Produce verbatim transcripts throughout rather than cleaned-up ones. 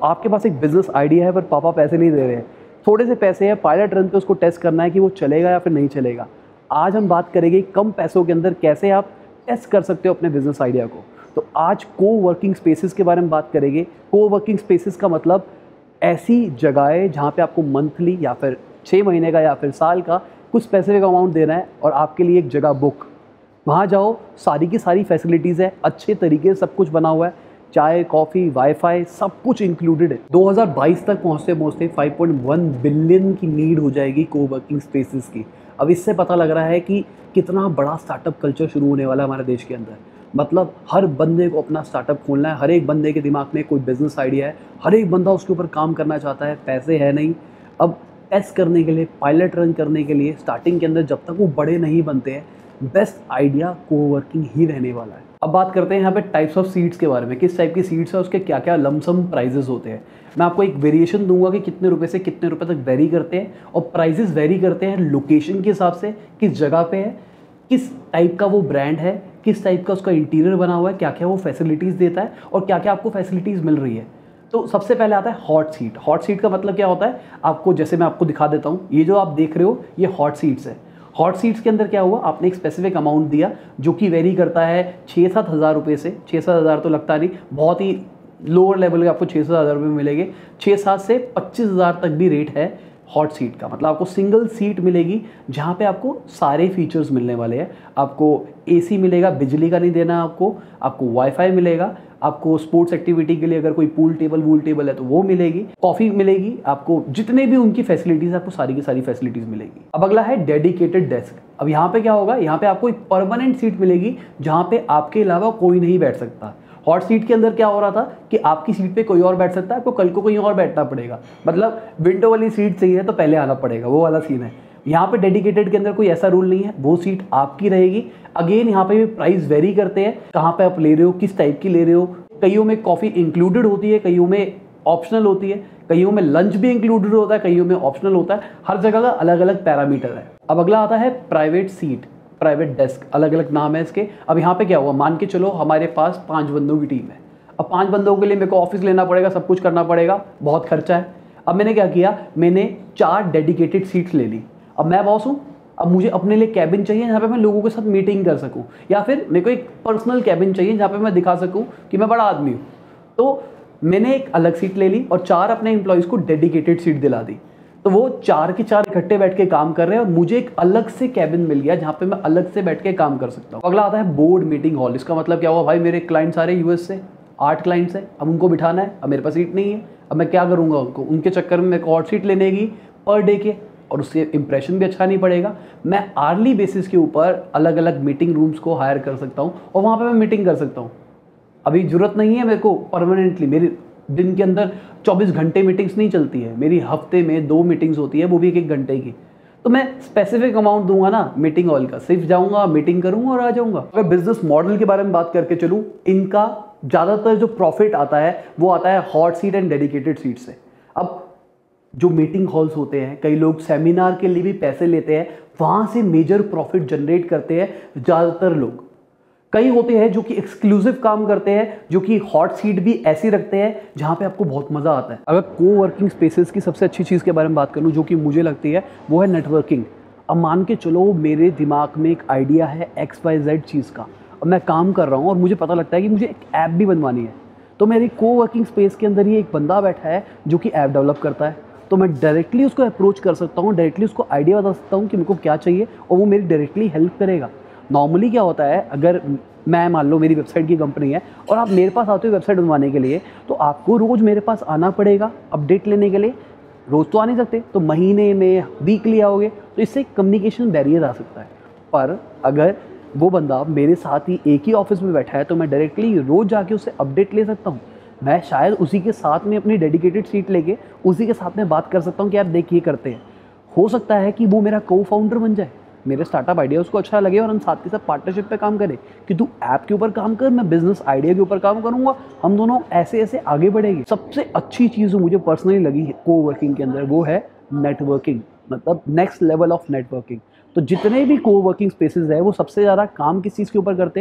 आपके पास एक business idea है पर पापा पैसे नहीं दे रहे हैं, थोड़े से पैसे हैं, पायलट रन पे उसको टेस्ट करना है कि वो चलेगा या फिर नहीं चलेगा। आज हम बात करेंगे कम पैसों के अंदर कैसे आप टेस्ट कर सकते हो अपने बिजनेस आइडिया को। तो आज को वर्किंग स्पेसेस के बारे में बात करेंगे। को वर्किंग स्पेसेस का मतलब ऐसी जगहें जहाँ पे आपको मंथली या फिर छः महीने का या फिर साल का कुछ स्पेसिफिक अमाउंट देना है और आपके लिए एक जगह बुक, वहाँ जाओ, सारी की सारी फैसिलिटीज़ है, अच्छे तरीके से सब कुछ बना हुआ है, चाय कॉफ़ी वाईफाई सब कुछ इंक्लूडेड है। दो हज़ार बाईस तक पहुँचते पहुँचते फाइव पॉइंट वन बिलियन की नीड हो जाएगी को वर्किंग स्पेसेस की। अब इससे पता लग रहा है कि कितना बड़ा स्टार्टअप कल्चर शुरू होने वाला है हमारे देश के अंदर। मतलब हर बंदे को अपना स्टार्टअप खोलना है, हर एक बंदे के दिमाग में कोई बिजनेस आइडिया है, हर एक बंदा उसके ऊपर काम करना चाहता है, पैसे है नहीं। अब टेस्ट करने के लिए, पायलट रन करने के लिए स्टार्टिंग के अंदर जब तक वो बड़े नहीं बनते हैं, बेस्ट आइडिया कोवर्किंग ही रहने वाला है। अब बात करते हैं यहाँ पे टाइप्स ऑफ सीट्स के बारे में, किस टाइप की सीट्स है, उसके क्या क्या लमसम प्राइजेस होते हैं। मैं आपको एक वेरिएशन दूंगा कि कितने रुपए से कितने रुपए तक वेरी करते हैं, और प्राइजेस वेरी करते हैं लोकेशन के हिसाब से, किस जगह पे है, किस टाइप का वो ब्रांड है, किस टाइप का उसका इंटीरियर बना हुआ है, क्या क्या वो फैसिलिटीज़ देता है और क्या क्या आपको फैसिलिटीज़ मिल रही है। तो सबसे पहले आता है हॉट सीट। हॉट सीट का मतलब क्या होता है, आपको जैसे मैं आपको दिखा देता हूँ, ये जो आप देख रहे हो ये हॉट सीट्स है। हॉट सीट्स के अंदर क्या हुआ, आपने एक स्पेसिफिक अमाउंट दिया जो कि वेरी करता है छः सात हज़ार रुपये से। छः सात हज़ार तो लगता नहीं, बहुत ही लोअर लेवल के आपको छः सात हज़ार रुपये मिलेंगे। छः सात से पच्चीस हज़ार तक भी रेट है हॉट सीट का। मतलब आपको सिंगल सीट मिलेगी जहाँ पे आपको सारे फीचर्स मिलने वाले हैं। आपको एसी मिलेगा, बिजली का नहीं देना आपको, आपको वाईफाई मिलेगा, आपको स्पोर्ट्स एक्टिविटी के लिए अगर कोई पूल टेबल वूल टेबल है तो वो मिलेगी, कॉफ़ी मिलेगी, आपको जितने भी उनकी फैसिलिटीज़, आपको सारी की सारी फैसिलिटीज़ मिलेगी। अब अगला है डेडिकेटेड डेस्क। अब यहाँ पे क्या होगा, यहाँ पे आपको एक परमानेंट सीट मिलेगी जहाँ पे आपके अलावा कोई नहीं बैठ सकता। हॉट सीट के अंदर क्या हो रहा था कि आपकी सीट पे कोई और बैठ सकता है, आपको कल को कहीं और बैठना पड़ेगा, मतलब विंडो वाली सीट चाहिए तो पहले आना पड़ेगा, वो वाला सीन है। यहाँ पे डेडिकेटेड के अंदर कोई ऐसा रूल नहीं है, वो सीट आपकी रहेगी। अगेन यहाँ पे भी प्राइस वेरी करते हैं, कहाँ पे आप ले रहे हो, किस टाइप की ले रहे हो। कईयों में कॉफ़ी इंक्लूडेड होती है, कईयों में ऑप्शनल होती है, कईयों में लंच भी इंक्लूडेड होता है, कईयों में ऑप्शनल होता है। हर जगह का अलग अलग पैरामीटर है। अब अगला आता है प्राइवेट सीट, प्राइवेट डेस्क, अलग अलग नाम है इसके। अब यहाँ पे क्या हुआ, मान के चलो हमारे पास पाँच बंदों की टीम है। अब पाँच बंदों के लिए मेरे को ऑफिस लेना पड़ेगा, सब कुछ करना पड़ेगा, बहुत खर्चा है। अब मैंने क्या किया, मैंने चार डेडिकेटेड सीट्स ले ली। अब मैं बॉस हूँ, अब मुझे अपने लिए कैबिन चाहिए जहाँ पे मैं लोगों के साथ मीटिंग कर सकूँ, या फिर मेरे को एक पर्सनल कैबिन चाहिए जहाँ पे मैं दिखा सकूँ कि मैं बड़ा आदमी हूँ। तो मैंने एक अलग सीट ले ली और चार अपने एम्प्लॉयज़ को डेडिकेटेड सीट दिला दी। तो वो चार के चार इकट्ठे बैठ के काम कर रहे हैं और मुझे एक अलग से कैबिन मिल गया जहाँ पे मैं अलग से बैठ के काम कर सकता हूँ। अगला आता है बोर्ड मीटिंग हॉल। इसका मतलब क्या हुआ, भाई मेरे क्लाइंट सारे यूएस से, आठ क्लाइंट्स हैं, अब उनको बिठाना है, अब मेरे पास सीट नहीं है, अब मैं क्या करूँगा उनको, उनके चक्कर में मेरे को हॉट सीट लेने की पर डे के, और उससे इंप्रेशन भी अच्छा नहीं पड़ेगा। मैं आर्ली बेसिस के ऊपर अलग अलग मीटिंग रूम्स को हायर कर सकता हूँ और वहाँ पर मैं मीटिंग कर सकता हूँ। अभी ज़रूरत नहीं है मेरे को परमानेंटली, मेरी दिन के अंदर चौबीस घंटे मीटिंग्स नहीं चलती है, मेरी हफ्ते में दो मीटिंग्स होती है, वो भी एक एक घंटे की। तो मैं स्पेसिफिक अमाउंट दूंगा ना मीटिंग हॉल का, सिर्फ जाऊंगा मीटिंग करूंगा और आ जाऊंगा। अगर बिजनेस मॉडल के बारे में बात करके चलूँ, इनका ज़्यादातर जो प्रॉफिट आता है वो आता है hot seat and dedicated seat से। अब जो मीटिंग हॉल्स होते हैं, कई लोग सेमिनार के लिए भी पैसे लेते हैं, वहाँ से मेजर प्रॉफिट जनरेट करते हैं ज़्यादातर लोग। कई होते हैं जो कि एक्सक्लूसिव काम करते हैं, जो कि हॉट सीट भी ऐसी रखते हैं जहाँ पे आपको बहुत मज़ा आता है। अगर को वर्किंग स्पेसेस की सबसे अच्छी चीज़ के बारे में बात करूँ जो कि मुझे लगती है, वो है नेटवर्किंग। अब मान के चलो मेरे दिमाग में एक आइडिया है एक्स वाई जेड चीज़ का, अब मैं काम कर रहा हूँ और मुझे पता लगता है कि मुझे एक ऐप भी बनवानी है। तो मेरी को वर्किंग स्पेस के अंदर ही एक बंदा बैठा है जो कि ऐप डेवलप करता है, तो मैं डायरेक्टली उसको अप्रोच कर सकता हूँ, डायरेक्टली उसको आइडिया बता सकता हूँ कि मेरे को क्या चाहिए और वो मेरी डायरेक्टली हेल्प करेगा। नॉर्मली क्या होता है, अगर मैं मान लो मेरी वेबसाइट की कंपनी है और आप मेरे पास आते हो वेबसाइट बनवाने के लिए, तो आपको रोज़ मेरे पास आना पड़ेगा अपडेट लेने के लिए। रोज़ तो आ नहीं सकते, तो महीने में वीकली आओगे, तो इससे कम्युनिकेशन बैरियर आ सकता है। पर अगर वो बंदा मेरे साथ ही एक ही ऑफिस में बैठा है तो मैं डायरेक्टली रोज़ जाके उससे अपडेट ले सकता हूँ। मैं शायद उसी के साथ में अपनी डेडिकेटेड सीट लेके उसी के साथ में बात कर सकता हूँ कि आप देखिए करते हैं। हो सकता है कि वो मेरा को फाउंडर बन जाए, मेरे स्टार्टअप आइडिया उसको अच्छा लगे और हम साथ के साथ पार्टनरशिप पे काम करें कि तू ऐप के ऊपर काम कर, मैं बिजनेस आइडिया के ऊपर काम करूंगा, हम दोनों ऐसे ऐसे आगे बढ़ेंगे। सबसे अच्छी चीज़ मुझे पर्सनली लगी को वर्किंग के अंदर वो है नेटवर्किंग, मतलब नेक्स्ट लेवल ऑफ नेटवर्किंग। तो जितने भी को वर्किंग स्पेसेस है वो सबसे ज़्यादा काम किस चीज़ के ऊपर करते हैं,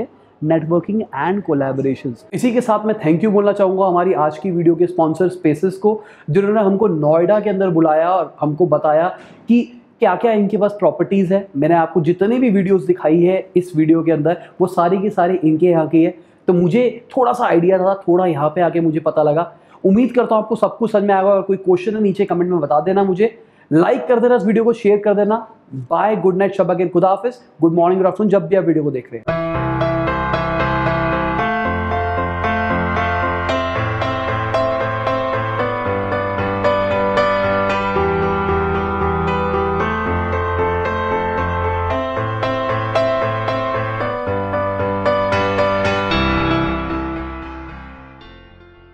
नेटवर्किंग एंड कोलैबोरेशंस। इसी के साथ मैं थैंक यू बोलना चाहूँगा हमारी आज की वीडियो के स्पॉन्सर स्पेसेस को, जिन्होंने हमको नोएडा के अंदर बुलाया और हमको बताया कि क्या क्या इनके पास प्रॉपर्टीज़ है। मैंने आपको जितने भी वीडियोस दिखाई है इस वीडियो के अंदर, वो सारी की सारी इनके यहाँ की है। तो मुझे थोड़ा सा आइडिया था, थोड़ा यहाँ पे आके मुझे पता लगा। उम्मीद करता हूँ आपको सब कुछ समझ में आएगा। और कोई क्वेश्चन है नीचे कमेंट में बता देना, मुझे लाइक कर देना, इस वीडियो को शेयर कर देना। बाय, गुड नाइट, शब बखैर, खुदा हाफिज़, गुड मॉर्निंग, गुड आफ्टरनून, जब भी आप वीडियो को देख रहे हैं।